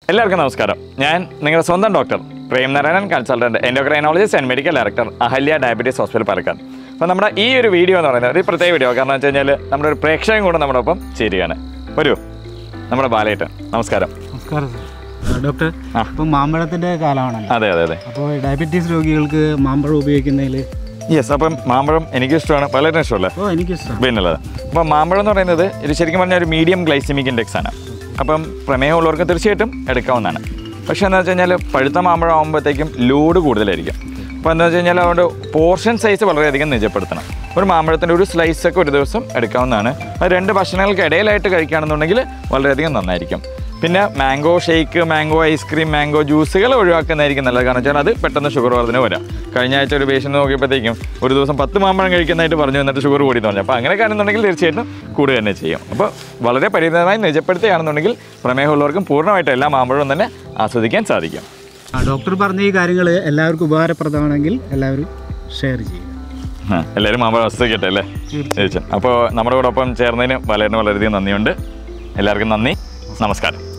എല്ലാവർക്കും നമസ്കാരം. ഞാൻ നിങ്ങളുടെ സ്വന്തം doctor Premnarayanan, consultant, endocrinologist and medical director, Ahalya diabetes hospital, Palakkad. അപ്പോൾ നമ്മുടെ ഈ ഒരു വീഡിയോ എന്ന് പറയുന്നത് ഒരു പ്രത്യേക വീഡിയോ. കാരണം വെച്ച് കഴിഞ്ഞാൽ നമ്മുടെ ഒരു പ്രേക്ഷകൻ കൂടെ നമ്മുടെ ഒപ്പം ചേരുകയാണ്. നമ്മുടെ ബാലേട്ടൻ. നമസ്കാരം. നമസ്കാരം ഡോക്ടർ. ഇപ്പം മാമ്പഴത്തിൻ്റെ കാലമാണല്ലോ. അതെ അതെ അതെ. അപ്പോൾ ഡയബറ്റീസ് രോഗികൾക്ക് മാമ്പഴം ഉപയോഗിക്കുന്നതിൽ യെസ്. അപ്പം മാമ്പഴം എനിക്കിഷ്ടമാണ്, വളരെ ഇഷ്ടമല്ലേ? എനിക്കിഷ്ടമാണ്. പിന്നുള്ളത് അപ്പം മാമ്പഴം എന്ന് പറയുന്നത് ഇത് ശരിക്കും പറഞ്ഞാൽ ഒരു മീഡിയം ഗ്ലൈസിമിക് ഇൻഡെക്സ് ആണ്. അപ്പം പ്രമേഹമുള്ളവർക്ക് തീർച്ചയായിട്ടും എടുക്കാവുന്നതാണ്. പക്ഷേ എന്താ വെച്ച് കഴിഞ്ഞാൽ പഴുത്ത മാമ്പഴം ആകുമ്പോഴത്തേക്കും ലോഡ് കൂടുതലായിരിക്കും. അപ്പോൾ എന്താ വെച്ച് കഴിഞ്ഞാൽ അതുകൊണ്ട് പോർഷൻ സൈസ് വളരെയധികം നിജപ്പെടുത്തണം. ഒരു മാമ്പഴത്തിൻ്റെ ഒരു സ്ലൈസൊക്കെ ഒരു ദിവസം എടുക്കാവുന്നതാണ്. അത് 2 ഭക്ഷണങ്ങൾക്ക് ഇടയിലായിട്ട് കഴിക്കുകയാണെന്നുണ്ടെങ്കിൽ വളരെയധികം നന്നായിരിക്കും. പിന്നെ mango shake, mango ice cream, mango ജ്യൂസുകൾ ഒഴിവാക്കുന്നതായിരിക്കും നല്ലത്. കാരണം വെച്ചാൽ അത് പെട്ടെന്ന് ഷുഗർ വർദ്ധന വരാം. കഴിഞ്ഞ ആഴ്ച ഒരു പേഷ്യൻ്റ് നോക്കിയപ്പോഴത്തേക്കും ഒരു ദിവസം 10 മാമ്പഴം കഴിക്കുന്നതായിട്ട് പറഞ്ഞു, എന്നിട്ട് ഷുഗർ കൂടി പറഞ്ഞു. അപ്പോൾ അങ്ങനെ കാണുന്നുണ്ടെങ്കിൽ തീർച്ചയായിട്ടും കൂടുക തന്നെ ചെയ്യും. അപ്പോൾ വളരെ പരിമിതമായി നിജപ്പെടുത്തുകയാണെന്നുണ്ടെങ്കിൽ പ്രമേഹമുള്ളവർക്കും പൂർണ്ണമായിട്ട് എല്ലാ മാമ്പഴവും തന്നെ ആസ്വദിക്കാൻ സാധിക്കും. ഡോക്ടർ പറഞ്ഞ ഈ കാര്യങ്ങൾ എല്ലാവർക്കും ഉപകാരപ്രദമാണെങ്കിൽ എല്ലാവരും ഷെയർ ചെയ്യും. എല്ലാവരും മാമ്പഴം ആസ്വദിക്കട്ടെ അല്ലേ? തീർച്ചയായും. അപ്പോൾ നമ്മുടെ കൂടെ ഒപ്പം ചേർന്നതിന് വളരെയധികം നന്ദിയുണ്ട്. എല്ലാവർക്കും നന്ദി. നമസ്കാരം.